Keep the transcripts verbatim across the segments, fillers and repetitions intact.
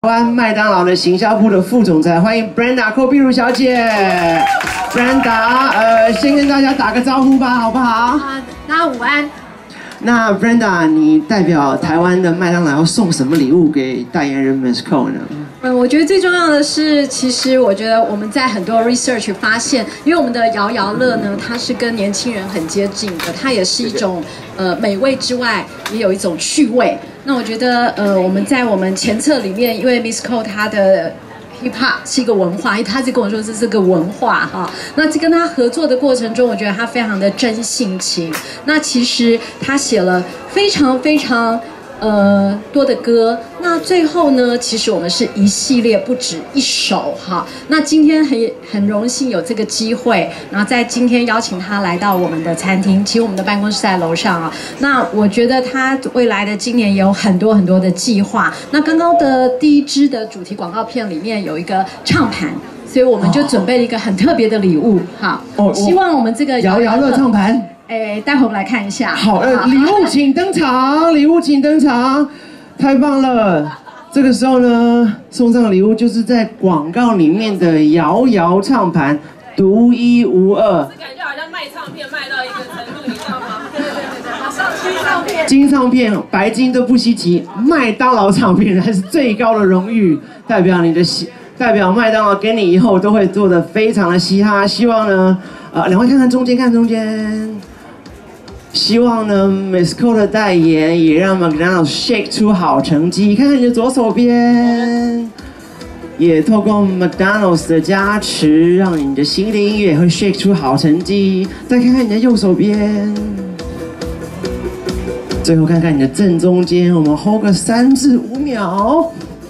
台湾麦当劳的行销部的副总裁，欢迎 Brenda 寇碧如小姐。Brenda， 呃，先跟大家打个招呼吧，好不好？ 啊，大家午安。 那 Brenda， 你代表台湾的麦当劳要送什么礼物给代言人 Miss Ko 呢？ 嗯，我觉得最重要的是，其实我觉得我们在很多 research 发现，因为我们的摇摇乐呢，它是跟年轻人很接近的，它也是一种呃美味之外，也有一种趣味。那我觉得呃我们在我们前册里面，因为 Miss Ko 她的 hip hop 是一个文化，因为她就跟我说这是个文化哈。那跟她合作的过程中，我觉得她非常的真性情。那其实她写了非常非常。呃，多的歌，那最后呢，其实我们是一系列不止一首哈。那今天很很荣幸有这个机会，然后在今天邀请他来到我们的餐厅，其实我们的办公室在楼上啊。那我觉得他未来的今年也有很多很多的计划。那刚刚的第一支的主题广告片里面有一个唱盘，所以我们就准备了一个很特别的礼物哈。哦，希望我们这个摇摇乐唱盘。 哎，待会我们来看一下。 好，呃，礼物请登场，礼物请登场，太棒了！这个时候呢，送上礼物就是在广告里面的摇摇唱盘，独一无二。 是感觉好像卖唱片卖到一个程度，你知道吗？对对对对，好像金唱片。 金唱片、白金都不稀奇，麦当劳唱片还是最高的荣誉，代表你的喜，代表麦当劳给你以后都会做得非常的嘻哈。希望呢，呃，两位看看中间，看中间。希望呢 ，Miss Ko 的代言也让 McDonald's shake 出好成绩。看看你的左手边，也透过 McDonald's 的加持，让你的新的音乐会 shake 出好成绩。再看看你的右手边，最后看看你的正中间，我们 hold 个三至五秒。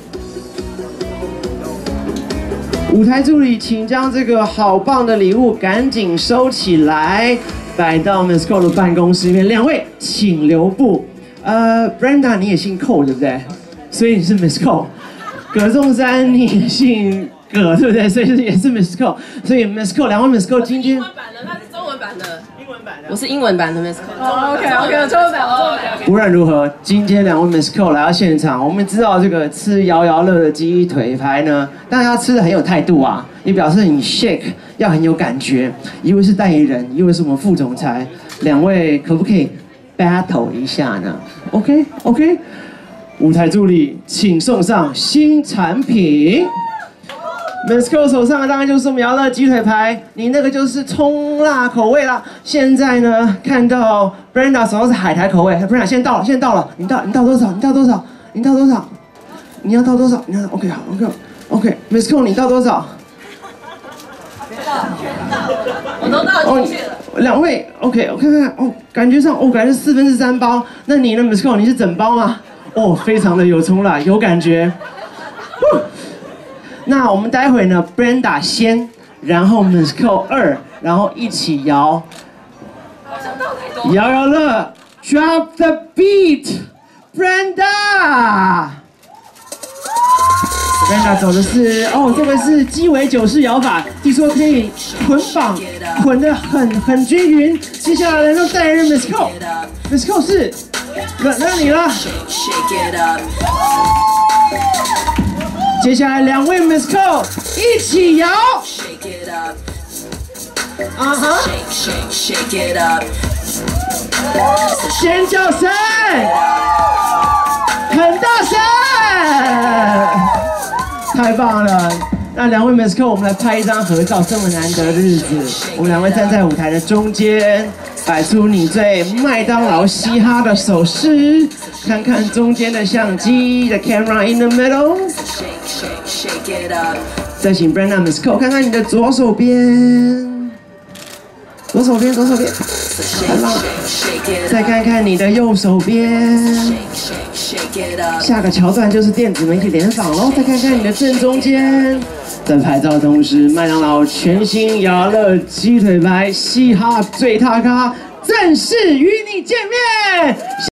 舞台助理，请将这个好棒的礼物赶紧收起来。摆到 Miss Ko 的办公室里面，两位请留步。呃 ，Brenda 你也姓寇对不对？所以你是 Miss Ko。葛仲山你也姓葛对不对？所以也是 Miss Ko。所以 Miss Ko 两位 Miss Ko 今天。 英文版的，它是中文版的，英文版的。 我是英文版的 Miss Ko。 哦 ，OK OK， 中文版，中文版。 无论如何，今天两位 Miss Ko 来到现场，我们知道这个吃摇摇乐的鸡腿排呢，大家吃的很有态度啊，也表示你 shake 要很有感觉。一位是代言人，一位是我们副总裁，两位可不可以 battle 一下呢 ？OK OK， 舞台助理，请送上新产品。Miss Ko 手上的当然就是我们摇乐鸡腿排，你那个就是葱辣口味啦。现在呢，看到 Brenda 手上是海苔口味 ，Brenda 现在到了，现在到了，你到你到多少？你到多少？你到多少？你要到多少？你要 OK 好 OK OK，Miss Ko 你到多少？ 我都到极限了。 两位 OK， 我看看哦，感觉上哦，感觉是四分之三包。那你呢 ，Miss Ko 你是整包吗？哦，非常的有葱辣，有感觉。那我们待会呢 ，Brenda 先，然后 Miss Ko 二，然后一起摇，摇摇乐 ，Drop the beat，Brenda。Brenda 走的是哦，这个是鸡尾酒式摇法，据说可以捆绑，捆得很很均匀。接下来让代言人 Miss Ko，Miss Ko 是轮到你了。接下来两位 Miss Ko 一起摇，啊哈，尖叫声，很大声，太棒了！那两位 Miss Ko 我们来拍一张合照，这么难得的日子，我们两位站在舞台的中间，摆出你最麦当劳嘻哈的手势，看看中间的相机 ，The camera in the middle。再请 Brenda Miss Ko 看看你的左手边，左手边，左手边，太棒了！再看看你的右手边，下个桥段就是电子媒体联访喽。再看看你的正中间，在拍照同时，麦当劳全新摇乐鸡腿排嘻哈最大咖正式与你见面。